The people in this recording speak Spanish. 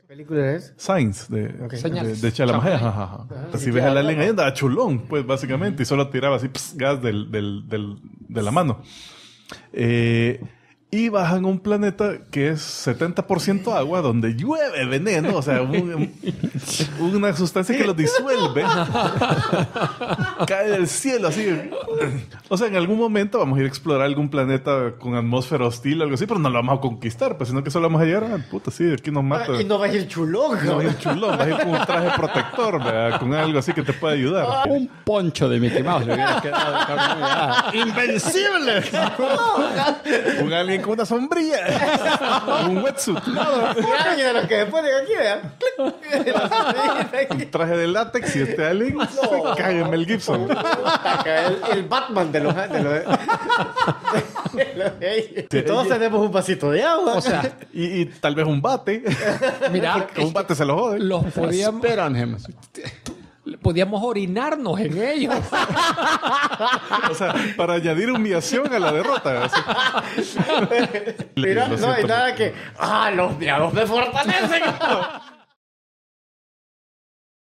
¿Película es? Signs Señales. de Chalamet. Ajá. Si ves al alien ahí andaba chulón, pues básicamente, y solo tiraba así gas de la mano. Y bajan a un planeta que es 70% agua, donde llueve veneno, o sea, una sustancia que los disuelve. Cae del cielo, así. O sea, en algún momento vamos a ir a explorar algún planeta con atmósfera hostil o algo así, pero no lo vamos a conquistar, pues, sino que solo vamos a llegar, puta, sí, aquí nos mata. Y no va a ir chulón. No va a ir chulón, va a ir con un traje protector, ¿verdad? Con algo así que te pueda ayudar. Un poncho de Mickey Mouse le hubiera quedado. ¡Invencible! Un alien con una sombrilla. Un wetsuit. Y de los que después de aquí, vean. Un traje de látex y este alien se cae en Mel Gibson. El Batman de los y todos tenemos un vasito de agua. O sea, Y tal vez un bate. mira, Con un bate se lo jode. los podíamos orinarnos en ellos. O sea, para añadir humillación a la derrota. Así. Mira, Lo no hay siento. nada que. ¡Ah, los diablos me fortalecen!